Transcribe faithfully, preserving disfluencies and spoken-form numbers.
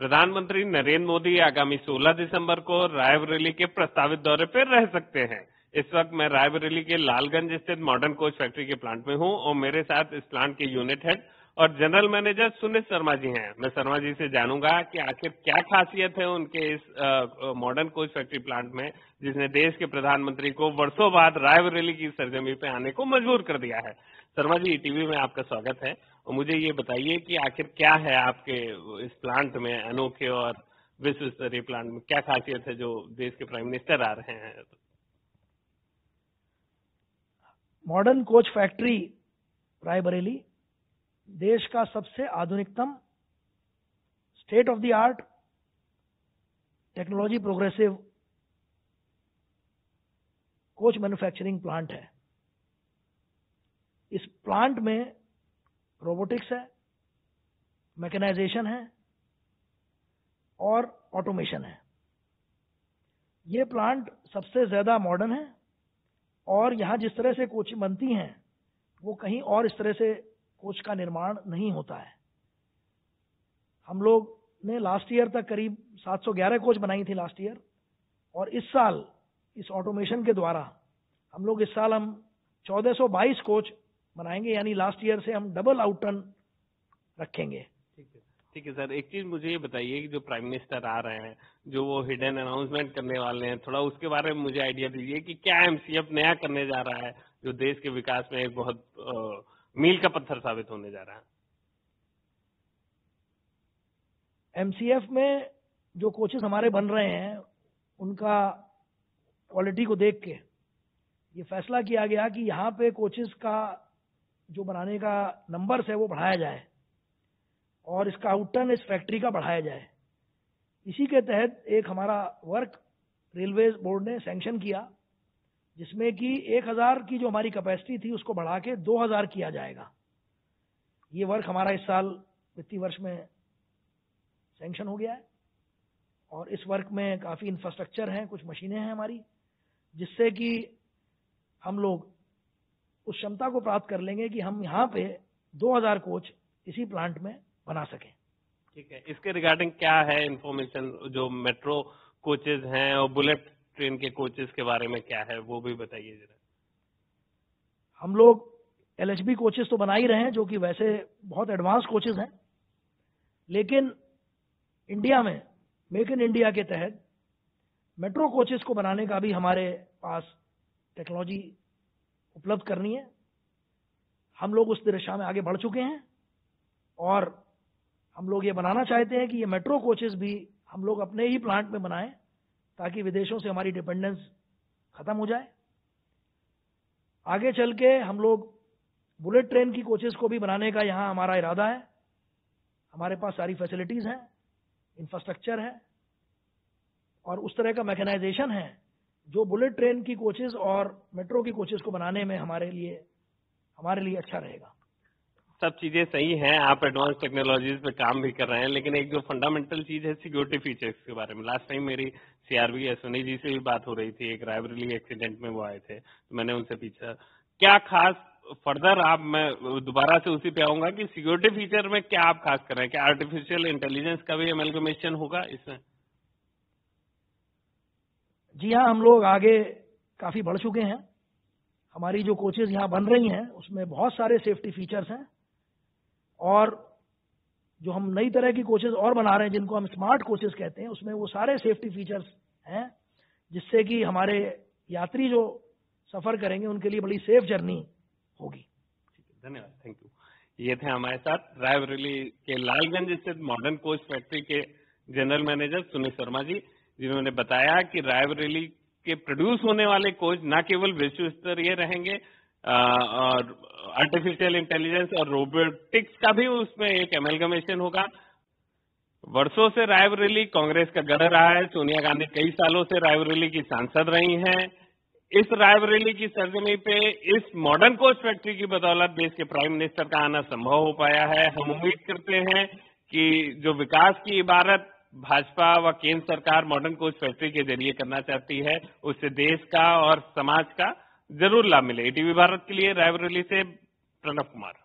प्रधानमंत्री नरेंद्र मोदी आगामी सोलह दिसंबर को रायबरेली के प्रस्तावित दौरे पर रह सकते हैं। इस वक्त मैं रायबरेली के लालगंज स्थित मॉडर्न कोच फैक्ट्री के प्लांट में हूं और मेरे साथ इस प्लांट के यूनिट हेड और जनरल मैनेजर सुनीत शर्मा जी हैं। मैं शर्मा जी से जानूंगा कि आखिर क्या खासियत है उनके इस मॉडर्न कोच फैक्ट्री प्लांट में, जिसने देश के प्रधानमंत्री को वर्षों बाद रायबरेली की सरजमी पे आने को मजबूर कर दिया है। शर्मा जी, टीवी में आपका स्वागत है और मुझे ये बताइए कि आखिर क्या है आपके इस प्लांट में, अनोखे और विश्व स्तरीय प्लांट में क्या खासियत है जो देश के प्राइम मिनिस्टर आ रहे हैं। मॉडर्न कोच फैक्ट्री रायबरेली देश का सबसे आधुनिकतम state of the art technology progressive coach manufacturing plant है। इस प्लांट में रोबोटिक्स है, मैकेनाइजेशन है और ऑटोमेशन है। ये प्लांट सबसे ज्यादा मॉडर्न है और यहाँ जिस तरह से कोच बनती हैं वो कहीं और इस तरह से कोच का निर्माण नहीं होता है। हम लोग ने लास्ट ईयर तक करीब सात सौ ग्यारह कोच बनाई थी लास्ट ईयर, और इस साल इस ऑटोमेशन के द्वारा हम लोग इस साल हम चौदह सौ बाईस कोच बनाएंगे, यानी लास्ट ईयर से हम डबल आउटटर्न रखेंगे। ठीक है ठीक है सर, एक चीज मुझे ये बताइए कि जो प्राइम मिनिस्टर आ रहे हैं, जो वो हिडन अनाउंसमेंट करने वाले हैं, थोड़ा उसके बारे में मुझे आइडिया दीजिए कि क्या एमसीएफ नया करने जा रहा है जो देश के विकास में एक बहुत आ, मील का पत्थर साबित होने जा रहा है। एमसीएफ में जो कोचेस हमारे बन रहे हैं उनका क्वालिटी को देख के ये फैसला किया गया कि यहाँ पे कोचेस का जो बनाने का नंबर्स है वो बढ़ाया जाए और इसका आउटटर्न इस फैक्ट्री का बढ़ाया जाए। इसी के तहत एक हमारा वर्क रेलवे बोर्ड ने सैंक्शन किया, जिसमें कि एक हज़ार की जो हमारी कैपेसिटी थी उसको बढ़ा के दो हज़ार किया जाएगा। ये वर्क हमारा इस साल वित्तीय वर्ष में सैंक्शन हो गया है और इस वर्क में काफ़ी इंफ्रास्ट्रक्चर है, कुछ मशीनें हैं हमारी, जिससे कि हम लोग उस क्षमता को प्राप्त कर लेंगे कि हम यहाँ पे दो हज़ार कोच इसी प्लांट में बना सकें। ठीक है, इसके रिगार्डिंग क्या है इंफॉर्मेशन, जो मेट्रो कोचेज हैं और बुलेट ट्रेन के कोचेज के बारे में क्या है वो भी बताइए जरा। हम लोग एलएचबी कोचेज तो बना ही रहे हैं, जो कि वैसे बहुत एडवांस कोचेज हैं, लेकिन इंडिया में मेक इन इंडिया के तहत मेट्रो कोचेज को बनाने का भी हमारे पास टेक्नोलॉजी उपलब्ध करनी है। हम लोग उस दिशा में आगे बढ़ चुके हैं और हम लोग ये बनाना चाहते हैं कि ये मेट्रो कोचेज भी हम लोग अपने ही प्लांट में बनाएं ताकि विदेशों से हमारी डिपेंडेंस खत्म हो जाए। आगे चल के हम लोग बुलेट ट्रेन की कोचेज को भी बनाने का यहाँ हमारा इरादा है। हमारे पास सारी फैसिलिटीज हैं, इंफ्रास्ट्रक्चर है और उस तरह का मैकेनाइजेशन है जो बुलेट ट्रेन की कोचेज और मेट्रो की कोचेज को बनाने में हमारे लिए हमारे लिए अच्छा रहेगा। सब चीजें सही हैं, आप एडवांस टेक्नोलॉजीज पे काम भी कर रहे हैं, लेकिन एक जो फंडामेंटल चीज है सिक्योरिटी फीचर्स के बारे में, लास्ट टाइम मेरी सीआरबी अश्विनी जी से भी बात हो रही थी, एक रायबरेली एक्सीडेंट में वो आए थे, तो मैंने उनसे पूछा क्या खास फर्दर आप, मैं दोबारा से उसी पे आऊंगा कि सिक्योरिटी फीचर में क्या आप खास कर रहे हैं, क्या आर्टिफिशियल इंटेलिजेंस का भी एमलगमेशन होगा इसमें? जी हाँ, हम लोग आगे काफी बढ़ चुके हैं। हमारी जो कोचेज यहाँ बन रही हैं उसमें बहुत सारे सेफ्टी फीचर्स हैं और जो हम नई तरह की कोचेज और बना रहे हैं जिनको हम स्मार्ट कोचेज कहते हैं, उसमें वो सारे सेफ्टी फीचर्स हैं जिससे कि हमारे यात्री जो सफर करेंगे उनके लिए बड़ी सेफ जर्नी होगी। धन्यवाद, थैंक यू। ये थे हमारे साथ रायबरेली के लालगंज स्थित मॉडर्न कोच फैक्ट्री के जनरल मैनेजर सुनीत शर्मा जी, जिन्होंने बताया कि रायबरेली के प्रोड्यूस होने वाले कोच न केवल विश्व स्तरीय रहेंगे और आर्टिफिशियल इंटेलिजेंस और रोबोटिक्स का भी उसमें एक एमलगमेशन होगा। वर्षों से रायबरेली कांग्रेस का गढ़ रहा है, सोनिया गांधी कई सालों से रायबरेली की सांसद रही हैं। इस रायबरेली की सरजमी पे इस मॉडर्न कोच फैक्ट्री की बदौलत देश के प्राइम मिनिस्टर का आना संभव हो पाया है। हम उम्मीद करते हैं कि जो विकास की इबारत भाजपा व केंद्र सरकार मॉडर्न कोच फैक्ट्री के जरिए करना चाहती है, उससे देश का और समाज का जरूर लाभ मिले। टीवी भारत के लिए रायबरेली से प्रणव कुमार।